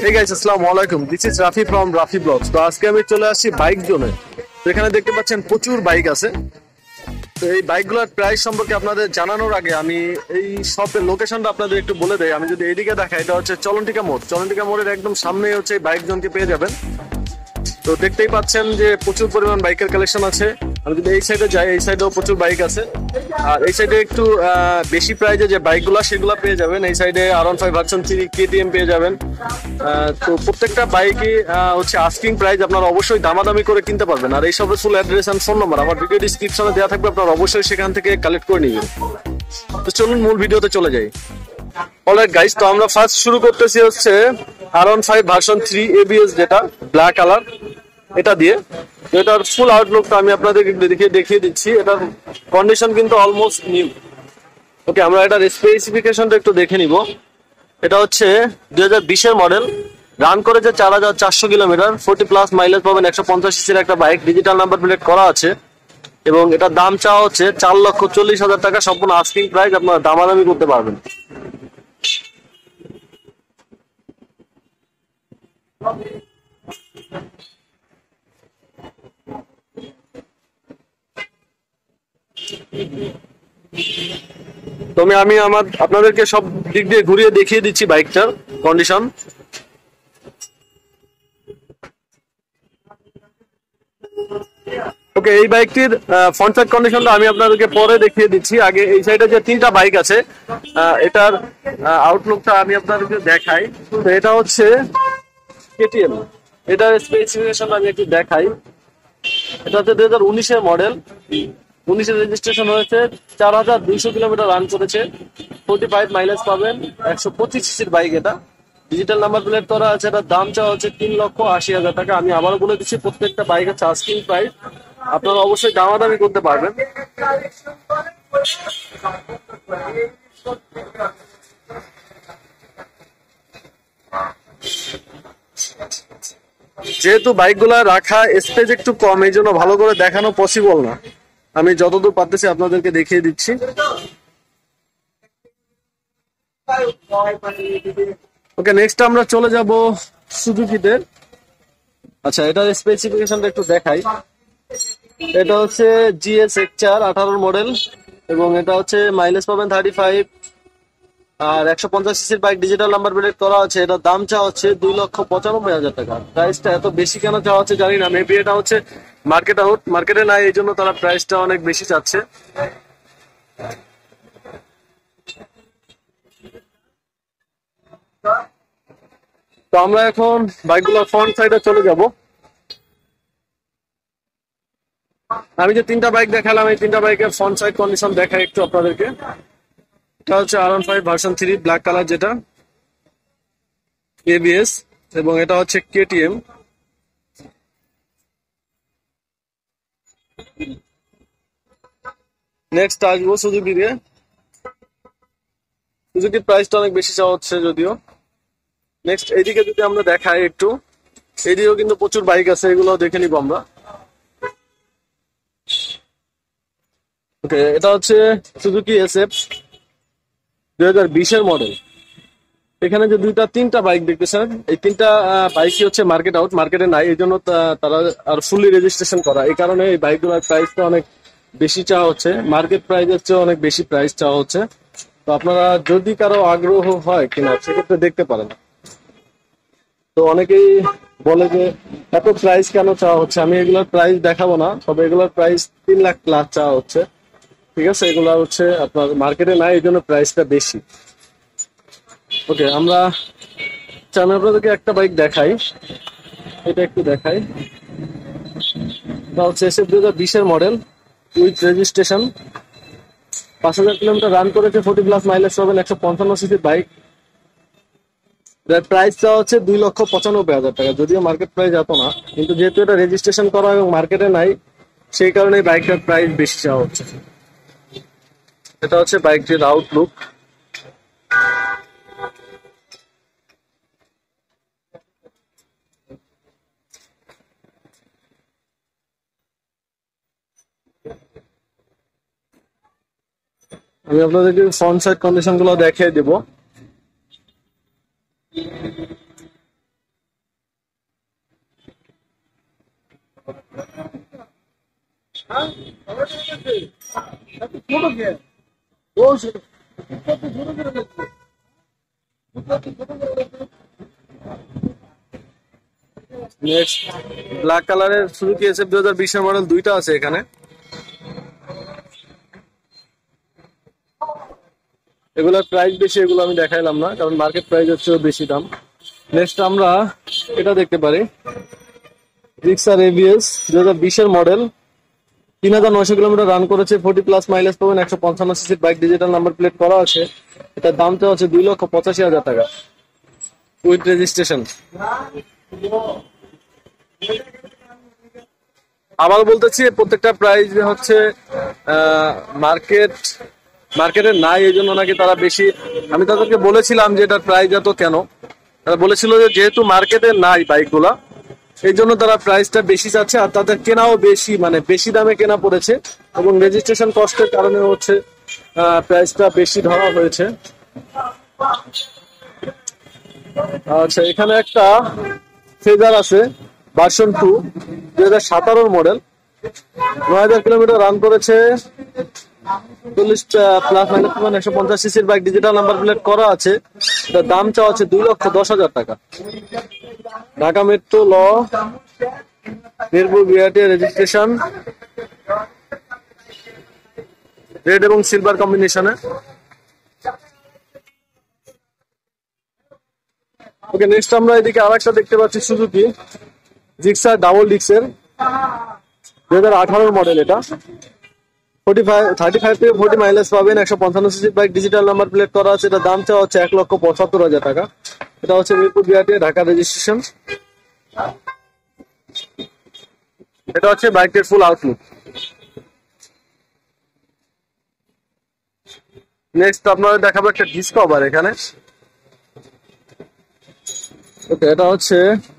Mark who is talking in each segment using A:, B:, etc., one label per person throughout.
A: Hey guys, আসসালামু আলাইকুম। This is Rafi from Rafi Vlogs. তো আজকে আমি চলে আসছি বাইক জোনে। তো এখানে দেখতে পাচ্ছেন প্রচুর বাইক আছে। তো এই বাইকগুলোর প্রাইস সম্পর্কে আপনাদের জানানোর আগে আমি এই শপের লোকেশনটা আপনাদের একটু বলে দেই। আমি যদি এইদিকে দেখাই, এটা হচ্ছে চলন্টিকা মোড়। চলন্টিকা মোড়ের একদম সামনেই হচ্ছে এই বাইক জোনকে পেয়ে যাবেন। তো দেখতেই পাচ্ছেন যে প্রচুর পরিমাণ বাইকের কালেকশন আছে। আমি যদি এই সাইডে যাই, এই সাইডেও প্রচুর বাইক আছে। আর এই সাইডে একটু বেশি প্রাইজে যে বাইকগুলো সেগুলো পেয়ে যাবেন। এই সাইডে R15 ভার্সন 3 KTM পেয়ে যাবেন। তো প্রত্যেকটা বাইকই হচ্ছে আস্কিং প্রাইস, আপনারা অবশ্যই দামাদামি করে কিনতে পারবেন। আর এই সবের full address and phone number আমার ভিডিও ডিসক্রিপশনে দেওয়া থাকবে, আপনারা অবশ্যই সেখান থেকে কালেক্ট করে নিবেন। তো চলুন মূল ভিডিওতে চলে যাই। অলরাইট গাইস, তো আমরা ফার্স্ট শুরু করতেছি হচ্ছে R15 ভার্সন 3 ABS, যেটা ব্ল্যাক কালার, এটা দিয়ে। এটার ফুল আউটলুকটা আমি আপনাদেরকে দেখিয়ে দিচ্ছি। এটার কন্ডিশন কিন্তু অলমোস্ট নিউ। ওকে, আমরা এটার স্পেসিফিকেশনটা একটু দেখে নিব। এটা হচ্ছে 2020-এর মডেল, রান করেছে 4400 কিলোমিটার, 40+ মাইলেজ পাবেন, 150 সিসির একটা বাইক, ডিজিটাল নাম্বার প্লেট করা আছে। এবং এটার দাম চাওয়া হচ্ছে 4,40,000 টাকা, সম্পূর্ণ আস্কিং প্রাইস, আপনারা দামাদামি করতে পারবেন। তবে আমি আপনাদেরকে সব দিক দিয়ে ঘুরিয়ে দেখিয়ে দিচ্ছি বাইকটার কন্ডিশন। ওকে, এই বাইকটির ফ্রন্ট সাইড কন্ডিশনটা আমি আপনাদেরকে পরে দেখিয়ে দিচ্ছি। আগে এই সাইডে যে তিনটা বাইক আছে, এটার আউটলুকটা আমি আপনাদেরকে দেখাই। তো এটা হচ্ছে KTM, এটার স্পেসিফিকেশন আমি একটু দেখাই। এটা হচ্ছে 2019-এর মডেল, 19-এর রেজিস্ট্রেশন হয়েছে, 4200 কিলোমিটার রান করেছে, 45 মাইলেজ পাবেন, 125 সিসির বাইক। এটা ডিজিটাল নাম্বার প্লেট করা আছে। এটার দাম চাওয়া হচ্ছে 3,80,000 টাকা। আমি আবারও বলে দিচ্ছি, প্রত্যেকটা বাইক আছে আস্কিং প্রাইস, আপনারা অবশ্যই দামাদামি করতে পারবেন। যেহেতু বাইকগুলা রাখা স্পেস একটু কম, এই জন্য ভালো করে দেখানো পসিবল না। আমি যতদূর পারতেছি আপনাদেরকে দেখিয়ে দিচ্ছি। ওকে, নেক্সট আমরা চলে যাব সুজুকিতে। আচ্ছা, এটার স্পেসিফিকেশনটা একটু দেখাই। এটা হচ্ছে GS X4 18 মডেল, এবং এটা হচ্ছে মাইলেজ পাবেন 35, আর 150 সিসির বাইক, ডিজিটাল নাম্বার প্লেট করা আছে। এটার দাম চাওয়া হচ্ছে 2,95,000 টাকা। প্রাইসটা এত বেশি কেন চাওয়া হচ্ছে জানি না, মেবি এটা হচ্ছে মার্কেট আউট, মার্কেটে নাই, এই জন্য তারা প্রাইসটা অনেক বেশি চাচ্ছে। তো আমরা এখন বাইকগুলোর ফ্রন্ট সাইডে চলে যাব। আমি যে তিনটা বাইক দেখালাম, এই তিনটা বাইকের ফ্রন্ট সাইড কন্ডিশন দেখাই একটু আপনাদেরকে। এটা হচ্ছে R15 ভার্সন 3 ব্ল্যাক কালার, যেটা ABS, এবং এটা হচ্ছে KTM। নেক্সট আসবো সুজুকি দিয়ে। সুজুকির প্রাইসটা অনেক বেশি চাওয়া হচ্ছে যদিও। নেক্সট এইদিকে যদি আমরা দেখাই একটু, এইদিকেও কিন্তু প্রচুর বাইক আছে, এগুলো দেখে নিবো আমরা। ওকে, এটা হচ্ছে সুজুকি SF 2020-এর মডেল। এখানে যে তিনটা বাইক দেখতেছেন, এই তিনটা বাইকই হচ্ছে মার্কেট আউট, মার্কেটে নাই, এই জন্য তারা আর ফুললি রেজিস্ট্রেশন করা। এই কারণে এই বাইকগুলোর প্রাইসটা অনেক বেশি চাওয়া হচ্ছে, মার্কেট প্রাইসের চেয়ে অনেক বেশি প্রাইস চাওয়া হচ্ছে। তো আপনারা যদি কারো আগ্রহ হয় কিনা, সেক্ষেত্রে দেখতে পারেন। তো অনেকেই বলে যে এত প্রাইস কেন চাওয়া হচ্ছে, আমি এগুলোর প্রাইস দেখাবো না, তবে এগুলোর প্রাইস 3 লাখ প্লাস চাওয়া হচ্ছে। ঠিক আছে, এগুলো হচ্ছে আপনার মার্কেটে নাই, এই জন্য প্রাইসটা বেশি। ওকে, আমি আপনাদেরকে একটা বাইক দেখাই, এটা একটু দেখাই। এটা হচ্ছে SF 2020-এর model with registration, 5000 kilometre run করেছে, 40+ মাইলেজ পাবেন, 155 সিসির বাইক। প্রাইস চাওয়া হচ্ছে 2,95,000 টাকা। যদিও মার্কেট প্রাইস এত না, কিন্তু যেহেতু এটা রেজিস্ট্রেশন করা এবং মার্কেটে নাই, সেই কারণে বাইকটার প্রাইস বেশি চাওয়া হচ্ছে। এটা হচ্ছে বাইকটির আউটলুক। আমি আপনাদেরকে ফ্রন্ট সাইড কন্ডিশন গুলো দেখিয়ে দেব। নেক্সট ব্ল্যাক কালারের সুজুকি এসএফ 2020 এর মডেল দুইটা আছে এখানে। এগুলোর প্রাইস বেশি, এগুলো আমি দেখাইলাম না কারণ মার্কেট প্রাইস হচ্ছে বেশি দাম। নেক্সট আমরা এটা দেখতে পারি, জিক্সার এবিএস 2020 এর মডেল, 3900 কিলোমিটার রান করেছে, 40+ মাইলেজ পাবেন, 155 সিসির বাইক, ডিজিটাল নাম্বার প্লেট করা আছে। এটার দামটা হচ্ছে 2,85,000 টাকা উইথ রেজিস্ট্রেশন। আবার বলতেছি প্রত্যেকটা প্রাইস হচ্ছে মার্কেটে নাই, এই জন্য নাকি তারা বেশি। আমি তাদেরকে বলেছিলাম যে এটার প্রাইস এত কেন, তারা বলেছিল যে যেহেতু মার্কেটে নাই বাইকগুলা এই জন্য তারা প্রাইসটা বেশি চাচ্ছে, আর তাদের কেনাও বেশি, মানে বেশি দামে কেনা পড়েছে এবং রেজিস্ট্রেশন কস্টের কারণে হচ্ছে প্রাইসটা বেশি ধরা হয়েছে। আচ্ছা, এখানে একটা ফেজার আছে ভার্সন 2 2017 মডেল, 9000 কিলোমিটার রান করেছে, 40+ মাইলেজ 150 সিসির বাইক, ডিজিটাল নাম্বার প্লেট করা আছে। এটার দাম চাওয়া হচ্ছে 2,10,000 টাকা। ঢাকা মেট্রো ল, মিরপুর বিআরটি রেজিস্ট্রেশন, রেড এবং সিলভার কম্বিনেশনে। ওকে, নেক্সট আমরা এদিকে আরেকটা দেখতে পাচ্ছি সুজুকি জিক্সার ডাবল ডিক্সের 2018 মডেল। এটা 35 থেকে 40 মাইলেজ পাবেন, 155 সিসির বাইক, ডিজিটাল নাম্বার প্লেট করা আছে। এটা দাম চাওয়া হচ্ছে 1,75,000 টাকা। এটা হচ্ছে মিরপুর বিআরটি ঢাকা রেজিস্ট্রেশন। এটা হচ্ছে বাইকের ফুল আউটলুক। নেক্সট আপনাদের দেখাবো একটা ডিসকভার এখানে। ওকে, এটা হচ্ছে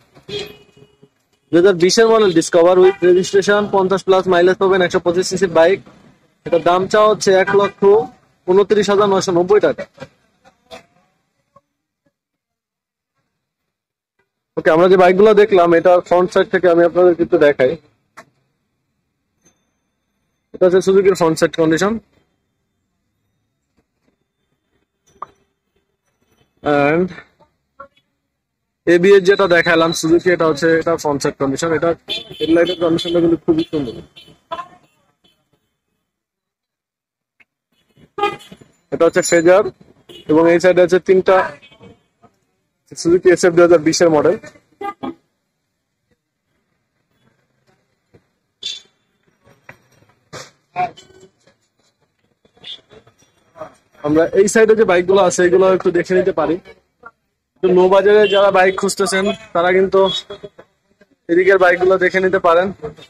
A: 2020 এর model Discover with registration, 50+ mileage পাবেন, 125 সিসির বাইক। এটার দাম চাওয়া হচ্ছে 1,29,990 টাকা। ওকে, আমরা যে বাইকগুলো দেখলাম এটার ফ্রন্ট সাইড থেকে আমি আপনাদের কিন্তু দেখাই। এটা হচ্ছে সুজুকির front side condition, and ABS যেটা দেখালাম সুজুকি, এটা হচ্ছে এটা ফ্রন্ট সাইড কন্ডিশন। এটা হেডলাইটের কন্ডিশনটা কিন্তু খুবই সুন্দর। এটা হচ্ছে ফেজার এবং এই সাইডে আছে তিনটা সুজুকি এসএফ 2020 এর মডেল। আমরা এই সাইডে যে বাইকগুলো আছে এগুলো একটু দেখে নিতে পারি। লো বাজারে যারা বাইক খুঁজতেছেন তারা কিন্তু এদিকের বাইকগুলো দেখে নিতে পারেন।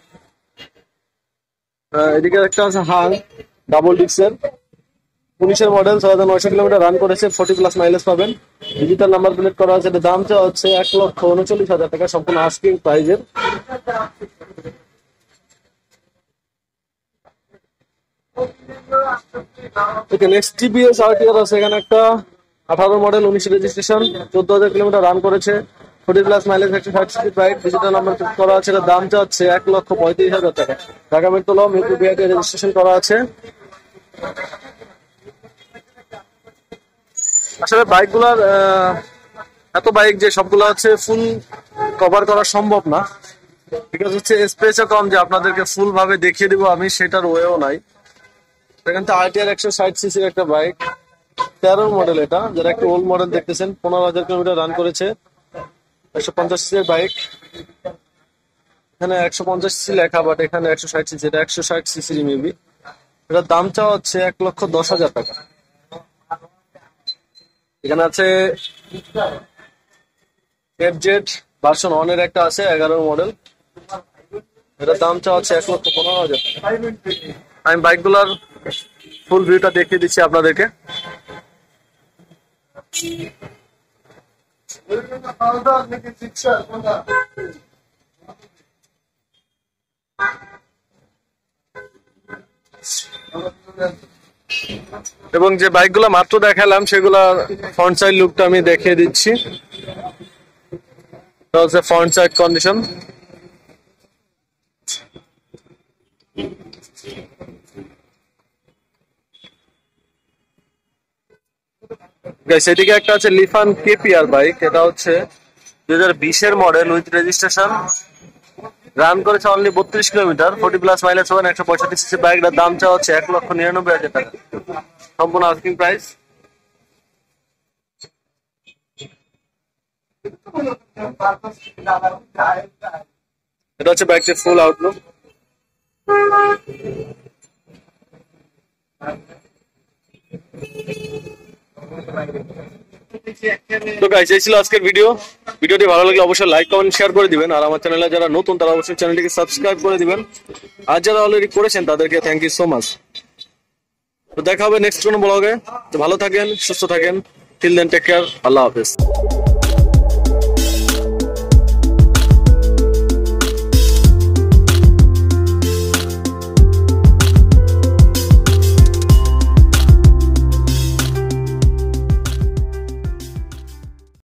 A: এদিকে একটা আছে হাং ডাবল ডিক্সের 19 এর মডেল, 6,900 কিলোমিটার রান করেছে, 40+ মাইলেজ পাবেন, ডিজিটাল নাম্বার প্লেট করা আছে। এটার দামটা হচ্ছে 1,39,000 টাকা, সম্পূর্ণ আস্কিং প্রাইজের। নেক্সট টিভিএস আরটিআর আছে এখানে একটা 18 মডেল, 19 রেজিস্ট্রেশন, 14,000 কিলোমিটার রান করেছে, 40+ mileage, 160 CC bike, digital number করা আছে। এটার দামটা হচ্ছে 1,35,000 টাকা। ঢাকা মেট্রো ল, মিরপুর বিআরটি রেজিস্ট্রেশন করা আছে। আসলে বাইকগুলার এত বাইক যে সবগুলো হচ্ছে ফুল কভার করা সম্ভব না, বিকজ হচ্ছে স্পেসও কম যে আপনাদেরকে ফুল ভাবে দেখিয়ে দিব আমি, সেটার ওয়েও নাই। এখানে আরটিআর 160 সিসির একটা বাইক, 13 মডেল, এটা যারা একটু ওল্ড মডেল দেখতেছেন, 15,000 কিলোমিটার রান করেছে, 150 সিসির বাইক। এখানে 150 সিসি লেখা, বাট এখানে 160 সিসি, এটা 160 সিসির মেবি। এটার দাম চাওয়া হচ্ছে 1,10,000 টাকা। এখানে আছে এফজেড ভার্সন 1 এর একটা আছে 11 মডেল, এটার দাম চাওয়া হচ্ছে 1,15,000 টাকা। আমি বাইকগুলোর ফুল ভিউটা দেখিয়ে দিচ্ছি আপনাদেরকে। এবং যে বাইকগুলো মাত্র দেখালাম সেগুলা ফ্রন্ট সাইড লুকটা আমি দেখিয়ে দিচ্ছি। এটা হচ্ছে ফ্রন্ট সাইড কন্ডিশন। গাইস এদিকে একটা আছে লিফান কেপিআর বাইক, এটা হচ্ছে 2020-এর মডেল উইথ রেজিস্ট্রেশন, রান করেছে অনলি 32 কিলোমিটার, 40+ মাইলেজ হবে, 165 সিসি। বাইকটার দাম চাওয়া হচ্ছে 1,99,000 টাকা, সম্পূর্ণ আস্কিং প্রাইস। এটা হচ্ছে বাইকটির ফুল আউটলুক। তো গাইস এই ছিল আজকের ভিডিওটি ভালো লাগলে অবশ্যই লাইক কমেন্ট শেয়ার করে দিবেন, আর আমার চ্যানেলে যারা নতুন তারা অবশ্যই চ্যানেলটিকে সাবস্ক্রাইব করে দিবেন, আর যারা অলরেডি করেছেন তাদেরকে থ্যাংক ইউ সো মাচ। তো দেখা হবে নেক্সট কোনো ব্লগে। তো ভালো থাকেন, সুস্থ থাকেন, টিল দেন টেক কেয়ার, আল্লাহ হাফেজ।